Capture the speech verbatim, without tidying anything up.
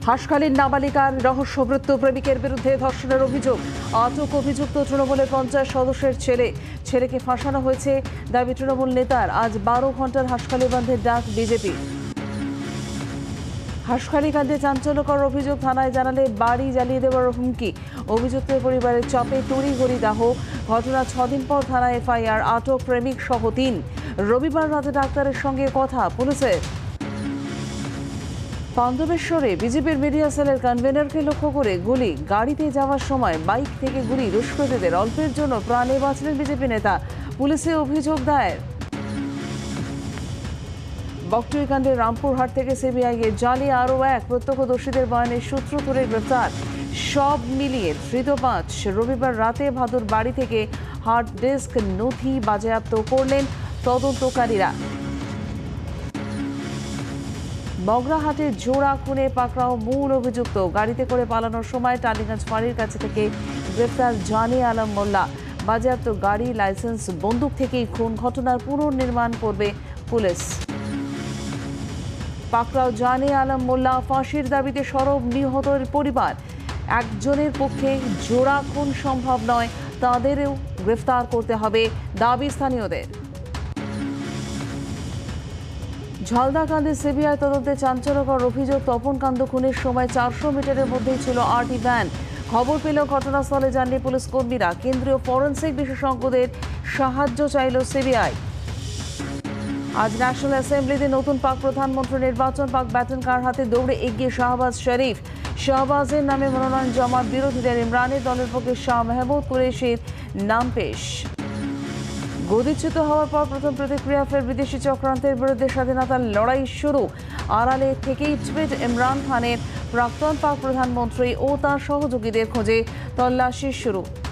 হাসখালীর নাবালিকার রহস্যমৃত প্রেমিকের বিরুদ্ধে ধর্ষণের অভিযোগ। আটক অভিযুক্ত তৃণমূলের পঞ্চায়েত সদস্যের ছেলে। ছেলেকে ফাঁসানো হয়েছে দাবি তৃণমূল নেতার। আজ বারো ঘন্টার হাসখালী বন্ধের ডাক বিজেপি। হাসখালী কাণ্ডে চাঞ্চল্যকর অভিযোগ, থানায় জানালে বাড়ি জ্বালিয়ে দেওয়ার হুমকি। অভিযুক্তের পরিবারের চাপে তড়িঘড়ি দাহ। ঘটনা ছদিন পর থানায় এফআইআর। আটক প্রেমিক সহ তিন। রবিবার রাতে ডাক্তারের সঙ্গে কথা পুলিশের। পান্ডবেশ্বরে বিজেপির মিডিয়া সেলের কনভেনরকে লক্ষ্য করে গুলি। গাড়িতে যাওয়ার সময় বাইক থেকে গুলি। দুষ্কৃতীদের অল্পের জন্য প্রাণে বাঁচলেন বিজেপি নেতা। পুলিশে অভিযোগ দায়ের। বকটুই কাণ্ডে রামপুরহাট থেকে সিবিআই এর জালে আরও এক। প্রত্যক্ষদর্শীদের বয়ানের সূত্র ধরে গ্রেফতার। সব মিলিয়ে ধৃত পাঁচ। রবিবার রাতে ভাদুর বাড়ি থেকে হার্ড ডিস্ক নথি বাজেয়াপ্ত করলেন তদন্তকারীরা। মগরাহাটে জোড়া খুনে পাকড়াও মূল অভিযুক্ত। গাড়িতে করে পালানোর সময় টালিগঞ্জ ফাঁড়ির কাছে থেকে গ্রেফতার জানে আলম মোল্লা। বাজেয়াপ্ত গাড়ি, লাইসেন্স, বন্দুক থেকেই খুন। ঘটনার পুনর্নির্মাণ করবে পুলিশ। পাকড়াও জানে আলম মোল্লা। ফাঁসির দাবিতে সরব নিহতের পরিবার। একজনের পক্ষে জোড়া খুন সম্ভব নয়, তাদেরও গ্রেফতার করতে হবে দাবি স্থানীয়দের। ঝালদা কাণ্ডে সিবিআই তদন্তে চাঞ্চল্যকর অভিযোগ। তপন কাণ্ড খুনের সময় চারশো মিটারের মধ্যেই ছিল আরটি ভ্যান। খবর পেল ঘটনাস্থলে যাননি পুলিশ কর্মীরা। কেন্দ্রীয় ফরেন্সিক বিশেষজ্ঞদের সাহায্য চাইল সিবিআই। আজ ন্যাশনাল অ্যাসেম্বলিতে নতুন পাক প্রধানমন্ত্রী নির্বাচন। পাক ব্যাটন কার হাতে দৌড়ে এগিয়ে শাহবাজ শরীফ। শাহবাজের নামে মনোনয়ন জমা বিরোধীদের। ইমরানের দলের পক্ষে শাহ মেহমুদ কুরেশির নাম পেশ। গদিচ্যুত হওয়ার পর প্রথম প্রতিক্রিয়া, ফের বিদেশি চক্রান্তের বিরুদ্ধে স্বাধীনতার লড়াই শুরু। আড়ালে থেকেই টুইট ইমরান খানের। প্রাক্তন পাক প্রধানমন্ত্রী ও তার সহযোগীদের খোঁজে তল্লাশি শুরু।